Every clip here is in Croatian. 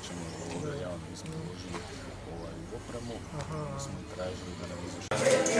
ćemo javno isporučiti u opremu. Mi smo tražili da nam izvrši.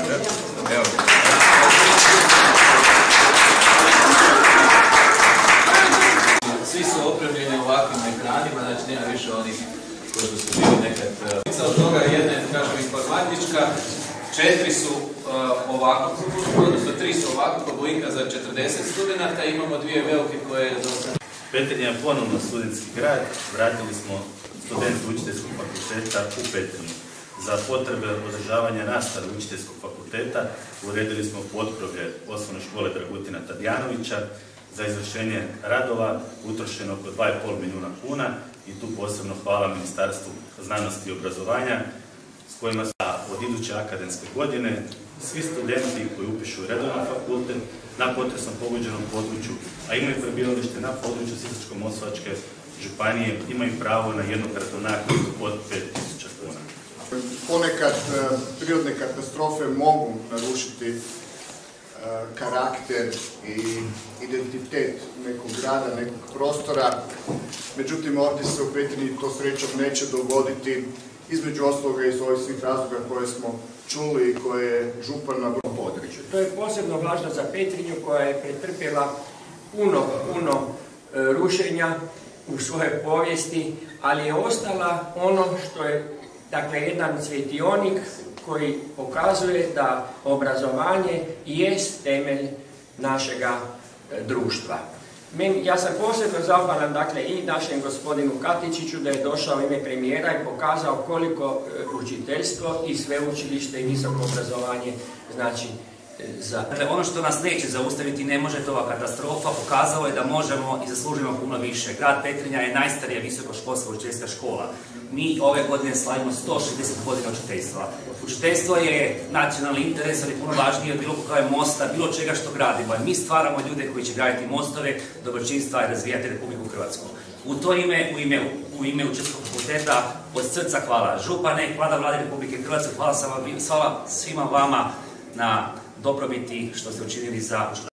Svi su opremljeni ovakvim ekranima, znači nema više onih koji su bili nekad. Od toga jedna je, kažem, informatička, 4 su ovako, odnosno 3 su ovako, pobojka za 40 studenta, imamo 2 velike koje je dosta. Petrinja je ponovno studentski grad, vratili smo studente Učiteljskog fakulteta u Petrinju. Za potrebe održavanja nastave Učiteljskog fakulteta uredili smo potkrovlje osnovne škole Dragutina Tadijanovića. Za izvršenje radova utrošeno oko 2,5 milijuna kuna i tu posebno hvala Ministarstvu znanosti i obrazovanja s kojima od iduće akademske godine svi studenti koji upišu redovan fakultet na potresom pogođenom području, a imaju prebivalište na području Sisačko-moslavačke županije, imaju pravo na jednokratnu naknadu od 5.000 kuna. Ponekad prirodne katastrofe mogu narušiti karakter i identitet nekog grada, nekog prostora. Međutim, ovdje se u Petrinji to srećom neće dogoditi, između ostaloga iz ovih svih razloga koje smo čuli i koje je župan na području. To je posebno važno za Petrinju koja je pretrpjela puno rušenja u svojoj povijesti, ali je ostala ono što je, dakle, jedan cvjetionik koji pokazuje da obrazovanje jest temelj našega društva. Ja sam posebno zahvalan, dakle, i našem gospodinu Katičiću da je došao u ime premijera i pokazao koliko učiteljstvo i sveučilište i visoko obrazovanje znači za... Dakle, ono što nas neće zaustaviti, ne može to ova katastrofa, pokazalo je da možemo i zaslužimo puno više. Grad Petrinja je najstarija visokoškolska učiteljska škola. Mi ove godine slavimo 160 godina učiteljstva. Učiteljstvo je nacionalni interes, ali puno važnije od bilo kakve mosta, bilo čega što gradimo. Mi stvaramo ljude koji će graditi mostove, dobročinstva i razvijati Republiku Hrvatsku. U to ime, u ime Učiteljskog fakulteta, od srca hvala župane, hvala Vlade Republike Hrvatske, hvala svima vama na dobrobiti što ste učinili za